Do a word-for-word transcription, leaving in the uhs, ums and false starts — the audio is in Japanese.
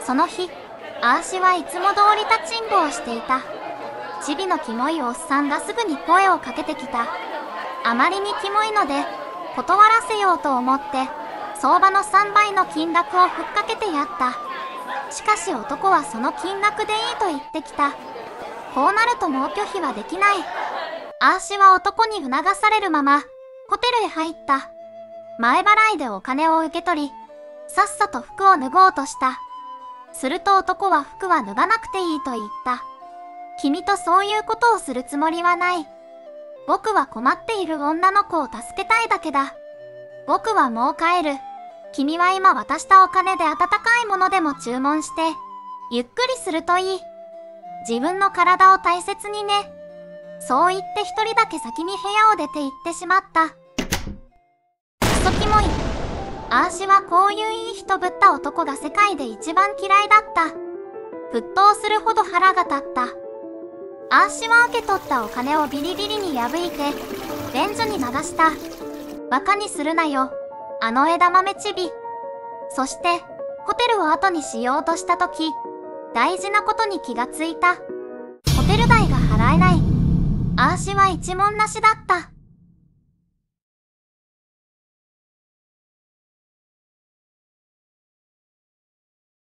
その日、あーしはいつも通り立ちんぼをしていた。チビのキモいおっさんがすぐに声をかけてきた。あまりにキモいので、断らせようと思って、相場のさんばいの金額をふっかけてやった。しかし男はその金額でいいと言ってきた。こうなるともう拒否はできない。あーしは男に促されるまま、ホテルへ入った。前払いでお金を受け取り、さっさと服を脱ごうとした。すると男は服は脱がなくていいと言った。君とそういうことをするつもりはない。僕は困っている女の子を助けたいだけだ。僕はもう帰る。君は今渡したお金で温かいものでも注文して、ゆっくりするといい。自分の体を大切にね。そう言って一人だけ先に部屋を出て行ってしまった。クソキモい。あーしはこういういい人ぶった男が世界で一番嫌いだった。沸騰するほど腹が立った。あーしは受け取ったお金をビリビリに破いて、便所に流した。バカにするなよ、あの枝豆チビ。そして、ホテルを後にしようとしたとき、大事なことに気がついた。ホテル代が払えない。あーしは一文なしだった。